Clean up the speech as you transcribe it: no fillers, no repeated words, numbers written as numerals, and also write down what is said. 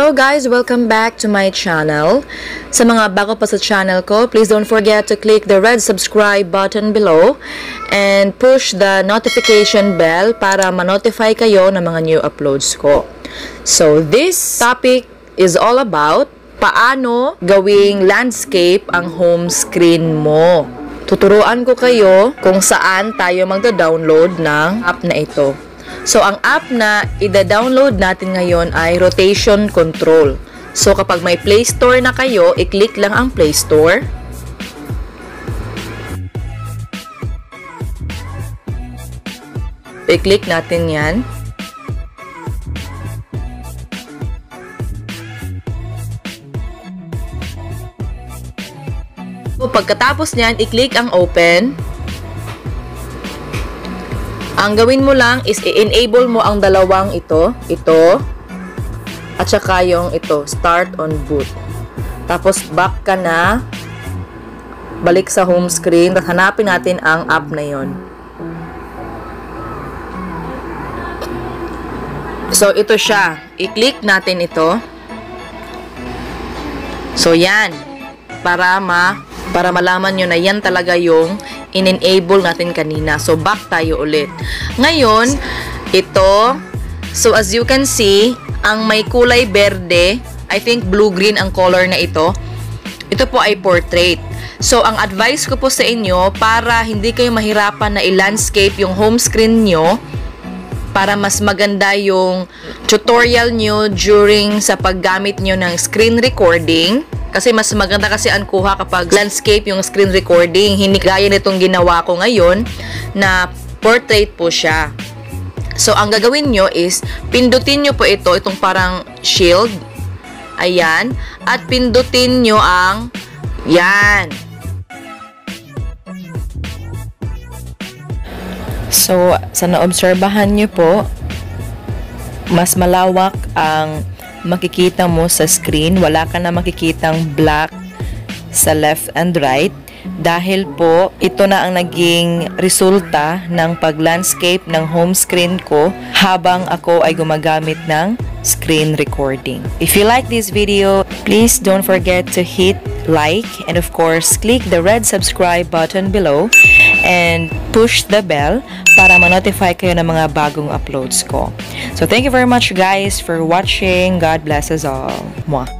Hello guys! Welcome back to my channel. Sa mga bago pa sa channel ko, please don't forget to click the red subscribe button below and push the notification bell para ma-notify kayo ng mga new uploads ko. So this topic is all about paano gawing landscape ang home screen mo. Tuturuan ko kayo kung saan tayo magda-download ng app na ito. So, ang app na ida-download natin ngayon ay Rotation Control. So, kapag may Play Store na kayo, i-click lang ang Play Store. I-click natin yan. So, pagkatapos niyan, i-click ang Open. Ang gawin mo lang is i-enable mo ang dalawang ito, at saka yung ito, Start on Boot. Tapos back ka na, balik sa home screen, at hanapin natin ang app na yon. So ito siya, i-click natin ito. So yan, para malaman nyo na yan talaga yung in-enable natin kanina. So, back tayo ulit. Ngayon, ito, so as you can see, ang may kulay berde, I think blue-green ang color na ito. Ito po ay portrait. So, ang advice ko po sa inyo, para hindi kayo mahirapan na i-landscape yung home screen nyo, para mas maganda yung tutorial nyo during sa paggamit nyo ng screen recording. Kasi mas maganda kasi ang kuha kapag landscape yung screen recording. Hindi gaya nitong ginawa ko ngayon na portrait po siya. So, ang gagawin nyo is, pindutin nyo po ito, itong parang shield. Ayan. At pindutin nyo ang yan. So, sa naobserbahan nyo po, mas malawak ang makikita mo sa screen. Wala ka na makikitang black sa left and right dahil po ito na ang naging resulta ng pag-landscape ng home screen ko habang ako ay gumagamit ng screen recording. If you like this video, please don't forget to hit like and of course click the red subscribe button below and push the bell para ma-notify kayo ng mga bagong uploads ko. So thank you very much guys for watching. God bless us all. Mwah.